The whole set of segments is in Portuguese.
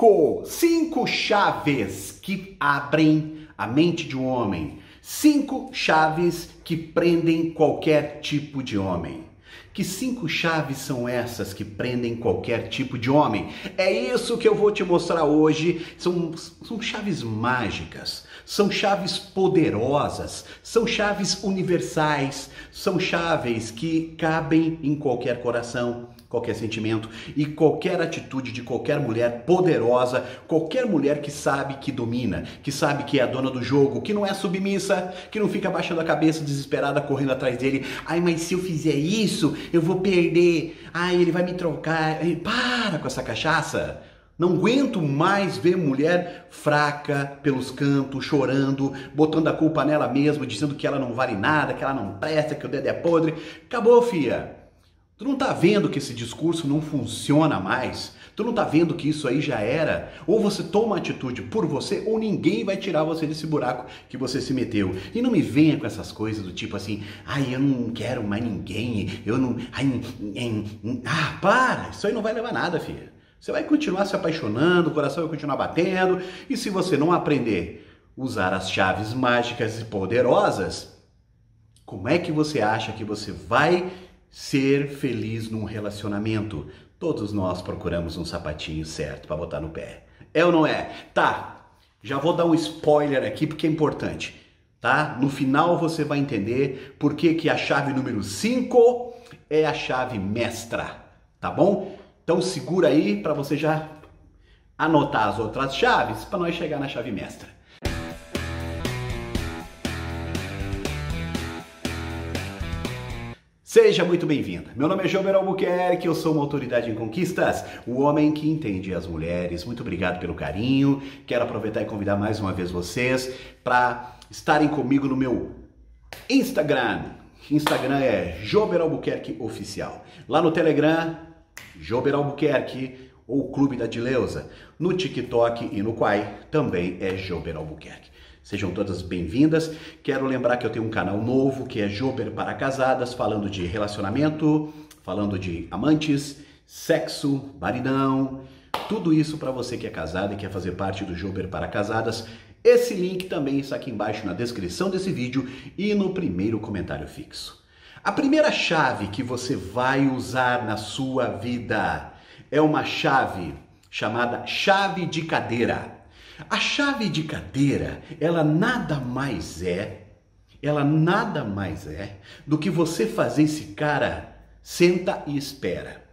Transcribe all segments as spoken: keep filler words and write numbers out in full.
Cinco, cinco chaves que abrem a mente de um homem. Cinco chaves que prendem qualquer tipo de homem. Que cinco chaves são essas que prendem qualquer tipo de homem? É isso que eu vou te mostrar hoje. São, são chaves mágicas, são chaves poderosas, são chaves universais, são chaves que cabem em qualquer coração, qualquer sentimento e qualquer atitude de qualquer mulher poderosa, qualquer mulher que sabe que domina, que sabe que é a dona do jogo, que não é submissa, que não fica abaixando a cabeça desesperada correndo atrás dele. Ai, mas se eu fizer isso, eu vou perder. Ai, ele vai me trocar. Ai, para com essa cachaça. Não aguento mais ver mulher fraca pelos cantos, chorando, botando a culpa nela mesma, dizendo que ela não vale nada, que ela não presta, que o dedo é podre. Acabou, fia. Tu não tá vendo que esse discurso não funciona mais? Tu não tá vendo que isso aí já era? Ou você toma atitude por você, ou ninguém vai tirar você desse buraco que você se meteu. E não me venha com essas coisas do tipo assim, ai, eu não quero mais ninguém, eu não... Ai, ai, ah, para! Isso aí não vai levar a nada, filha. Você vai continuar se apaixonando, o coração vai continuar batendo, e se você não aprender a usar as chaves mágicas e poderosas, como é que você acha que você vai ser feliz num relacionamento? Todos nós procuramos um sapatinho certo para botar no pé. É ou não é? Tá, já vou dar um spoiler aqui porque é importante, tá? No final você vai entender por que que a chave número cinco é a chave mestra, tá bom? Então segura aí para você já anotar as outras chaves para nós chegar na chave mestra. Seja muito bem-vinda. Meu nome é Jober Albuquerque, eu sou uma autoridade em conquistas, o homem que entende as mulheres. Muito obrigado pelo carinho. Quero aproveitar e convidar mais uma vez vocês para estarem comigo no meu Instagram. Instagram é Jober Albuquerque Oficial. Lá no Telegram, Jober Albuquerque ou Clube da Dileuza. No TikTok e no Quai também é Jober Albuquerque. Sejam todas bem-vindas. Quero lembrar que eu tenho um canal novo que é Jober para Casadas, falando de relacionamento, falando de amantes, sexo, maridão, tudo isso para você que é casada e quer fazer parte do Jober para Casadas. Esse link também está aqui embaixo na descrição desse vídeo e no primeiro comentário fixo. A primeira chave que você vai usar na sua vida é uma chave chamada chave de cadeira. A chave de cadeira, ela nada mais é, ela nada mais é do que você fazer esse cara senta e espera.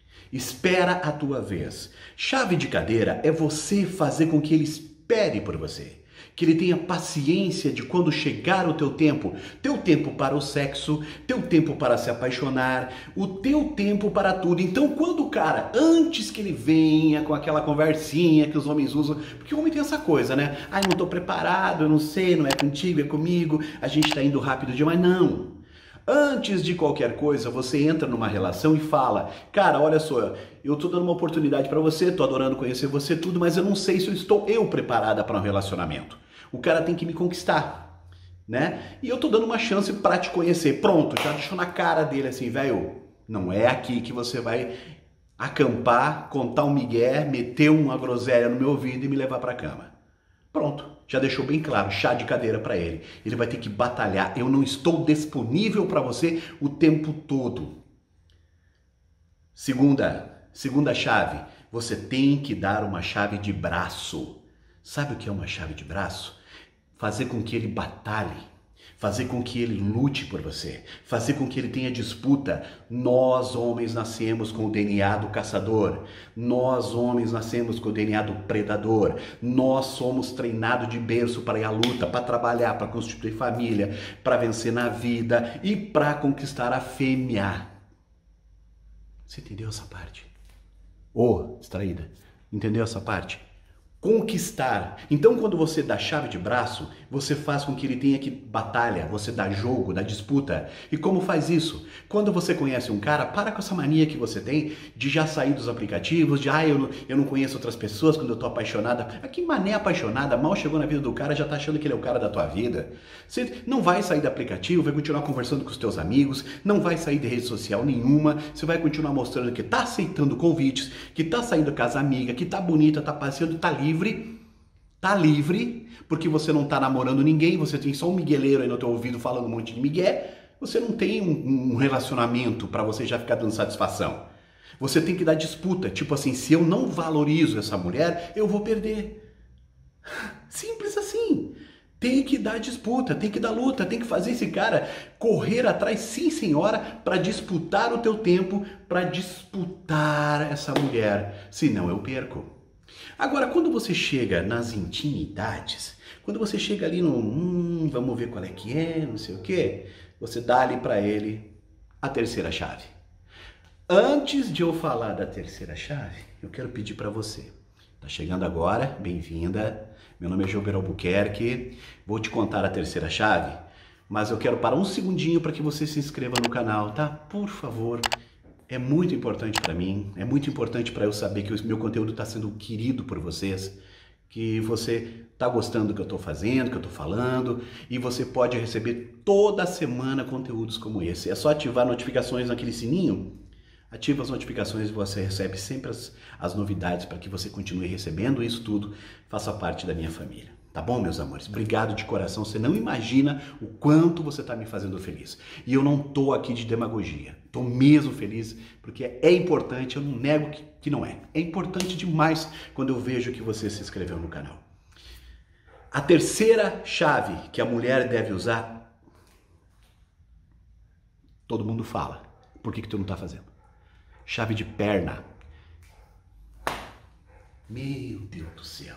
Espera a tua vez. Chave de cadeira é você fazer com que ele espere por você. Que ele tenha paciência de quando chegar o teu tempo, teu tempo para o sexo, teu tempo para se apaixonar, o teu tempo para tudo. Então quando o cara, antes que ele venha com aquela conversinha que os homens usam, porque o homem tem essa coisa, né? Ai, não tô preparado, eu não sei, não é contigo, é comigo, a gente tá indo rápido demais. Não! Antes de qualquer coisa, você entra numa relação e fala, cara, olha só, eu tô dando uma oportunidade para você, tô adorando conhecer você, tudo, mas eu não sei se eu estou eu preparada para um relacionamento. O cara tem que me conquistar, né? E eu tô dando uma chance para te conhecer. Pronto, já deixou na cara dele assim, velho, não é aqui que você vai acampar, contar um migué, meter uma groselha no meu ouvido e me levar para cama. Pronto, já deixou bem claro, chá de cadeira para ele. Ele vai ter que batalhar. Eu não estou disponível para você o tempo todo. Segunda, segunda chave, você tem que dar uma chave de braço. Sabe o que é uma chave de braço? Fazer com que ele batalhe, fazer com que ele lute por você, fazer com que ele tenha disputa. Nós, homens, nascemos com o D N A do caçador. Nós, homens, nascemos com o D N A do predador. Nós somos treinados de berço para ir à luta, para trabalhar, para constituir família, para vencer na vida e para conquistar a fêmea. Você entendeu essa parte? Ô, oh, distraída, entendeu essa parte? conquistar. Então, quando você dá chave de braço, você faz com que ele tenha que batalha, você dá jogo, dá disputa. E como faz isso? Quando você conhece um cara, para com essa mania que você tem de já sair dos aplicativos, de ah, eu não, eu não conheço outras pessoas quando eu tô apaixonada. Ah, que mané apaixonada, mal chegou na vida do cara, já tá achando que ele é o cara da tua vida. Você não vai sair do aplicativo, vai continuar conversando com os teus amigos, não vai sair de rede social nenhuma, você vai continuar mostrando que tá aceitando convites, que tá saindo com as amigas, que tá bonita, tá passeando, tá livre, tá livre, porque você não tá namorando ninguém, você tem só um migueleiro aí no teu ouvido falando um monte de migué, você não tem um, um relacionamento para você já ficar dando satisfação. Você tem que dar disputa, tipo assim, se eu não valorizo essa mulher, eu vou perder. Simples assim. Tem que dar disputa, tem que dar luta, tem que fazer esse cara correr atrás, sim senhora, para disputar o teu tempo, para disputar essa mulher, senão eu perco. Agora, quando você chega nas intimidades, quando você chega ali no, hum, vamos ver qual é que é, não sei o quê, você dá ali para ele a terceira chave. Antes de eu falar da terceira chave, eu quero pedir para você. Tá chegando agora, bem-vinda. Meu nome é Gilber Albuquerque. Vou te contar a terceira chave, mas eu quero parar um segundinho para que você se inscreva no canal, tá? Por favor. É muito importante para mim, é muito importante para eu saber que o meu conteúdo está sendo querido por vocês, que você está gostando do que eu estou fazendo, que eu estou falando, e você pode receber toda semana conteúdos como esse. É só ativar notificações naquele sininho. Ativa as notificações e você recebe sempre as, as novidades para que você continue recebendo isso tudo, faça parte da minha família. Tá bom, meus amores? Obrigado de coração. Você não imagina o quanto você está me fazendo feliz. E eu não tô aqui de demagogia. Tô mesmo feliz porque é importante, eu não nego que, que não é. É importante demais quando eu vejo que você se inscreveu no canal. A terceira chave que a mulher deve usar, todo mundo fala. Por que que tu não tá fazendo? Chave de perna. Meu Deus do céu.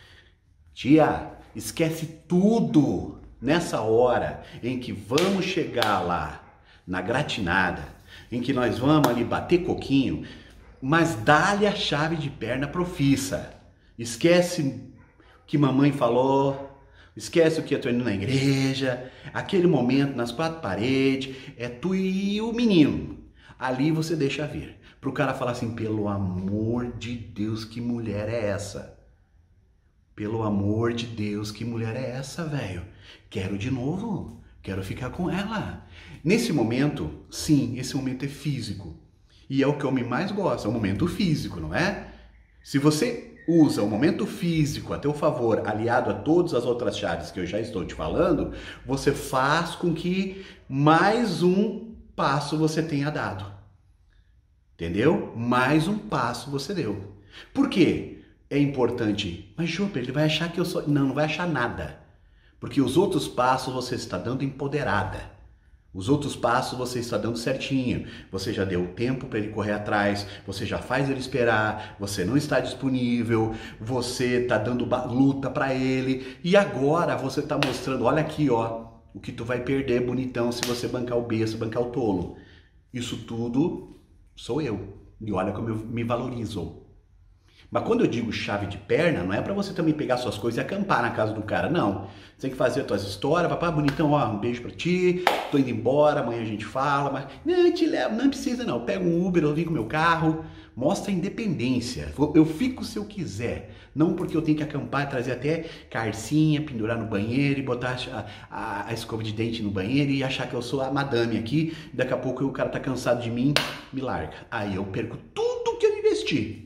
Tia, esquece tudo nessa hora em que vamos chegar lá na gratinada, em que nós vamos ali bater coquinho, mas dá-lhe a chave de perna profissa. Esquece o que mamãe falou, esquece o que eu tô indo na igreja, aquele momento nas quatro paredes, é tu e o menino. Ali você deixa vir. Pro cara falar assim, pelo amor de Deus, que mulher é essa? Pelo amor de Deus, que mulher é essa, velho? Quero de novo, quero ficar com ela. Nesse momento, sim, esse momento é físico. E é o que eu mais gosto, é o momento físico, não é? Se você usa o momento físico a teu favor, aliado a todas as outras chaves que eu já estou te falando, você faz com que mais um passo você tenha dado. Entendeu? Mais um passo você deu. Por quê? É importante, mas Júper, ele vai achar que eu sou... Não, não vai achar nada. Porque os outros passos você está dando empoderada. Os outros passos você está dando certinho. Você já deu tempo para ele correr atrás, você já faz ele esperar, você não está disponível, você está dando luta para ele. E agora você está mostrando, olha aqui, ó, o que tu vai perder bonitão se você bancar o besta, bancar o tolo. Isso tudo sou eu. E olha como eu me valorizo. Mas quando eu digo chave de perna, não é para você também pegar suas coisas e acampar na casa do cara, não. Você tem que fazer as tuas histórias, papai, bonitão, ó, um beijo pra ti, tô indo embora, amanhã a gente fala, mas não, eu te levo, não precisa não, pega um Uber, eu vim com o meu carro, mostra a independência, eu fico se eu quiser, não porque eu tenho que acampar, trazer até carcinha, pendurar no banheiro e botar a, a, a escova de dente no banheiro e achar que eu sou a madame aqui, daqui a pouco o cara tá cansado de mim, me larga. Aí eu perco tudo que eu investi.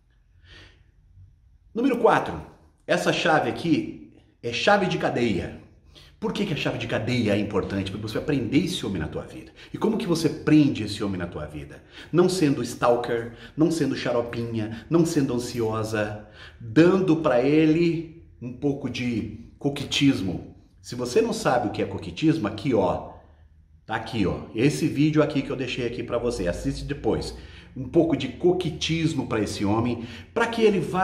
Número quatro, essa chave aqui é chave de cadeia. Por que que a chave de cadeia é importante? Porque você vai prender esse homem na tua vida. E como que você prende esse homem na tua vida? Não sendo stalker, não sendo xaropinha, não sendo ansiosa, dando para ele um pouco de coquetismo. Se você não sabe o que é coquetismo, aqui ó, tá aqui ó, esse vídeo aqui que eu deixei aqui para você, assiste depois. Um pouco de coquetismo para esse homem, para que ele vá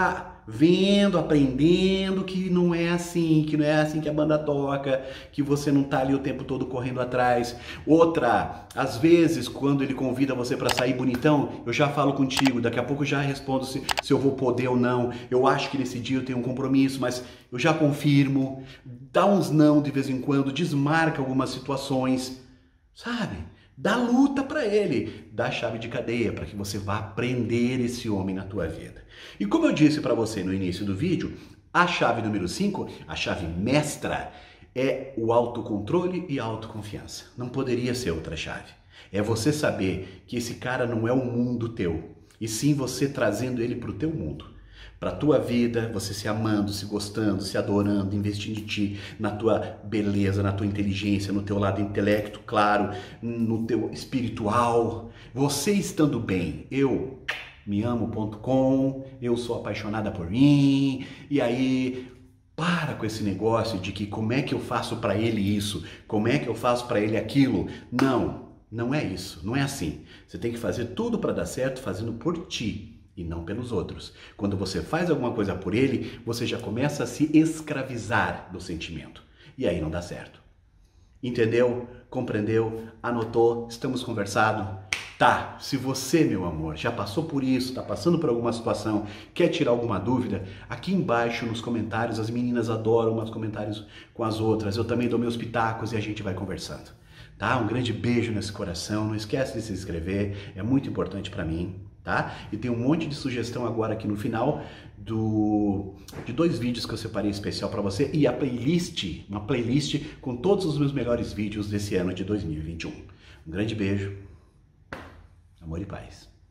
vendo, aprendendo que não é assim, que não é assim que a banda toca, que você não tá ali o tempo todo correndo atrás. Outra, às vezes, quando ele convida você para sair bonitão, eu já falo contigo, daqui a pouco eu já respondo se, se eu vou poder ou não. Eu acho que nesse dia eu tenho um compromisso, mas eu já confirmo. Dá uns não de vez em quando, desmarca algumas situações, sabe? Dá luta para ele, dá chave de cadeia para que você vá prender esse homem na tua vida. E como eu disse para você no início do vídeo, a chave número cinco, a chave mestra, é o autocontrole e a autoconfiança. Não poderia ser outra chave. É você saber que esse cara não é o mundo teu, e sim você trazendo ele para o teu mundo. Para a tua vida, você se amando, se gostando, se adorando, investindo em ti, na tua beleza, na tua inteligência, no teu lado intelecto, claro, no teu espiritual. Você estando bem, eu me amo ponto com, eu sou apaixonada por mim, e aí para com esse negócio de que como é que eu faço para ele isso, como é que eu faço para ele aquilo. Não, não é isso, não é assim. Você tem que fazer tudo para dar certo fazendo por ti e não pelos outros. Quando você faz alguma coisa por ele, você já começa a se escravizar do sentimento. E aí não dá certo. Entendeu? Compreendeu? Anotou? Estamos conversando? Tá, se você, meu amor, já passou por isso, está passando por alguma situação, quer tirar alguma dúvida, aqui embaixo nos comentários, as meninas adoram os comentários com as outras, eu também dou meus pitacos e a gente vai conversando. Tá? Um grande beijo nesse coração, não esquece de se inscrever, é muito importante para mim. Tá? E tem um monte de sugestão agora aqui no final do, de dois vídeos que eu separei especial para você e a playlist, uma playlist com todos os meus melhores vídeos desse ano de dois mil e vinte e um. Um grande beijo, amor e paz.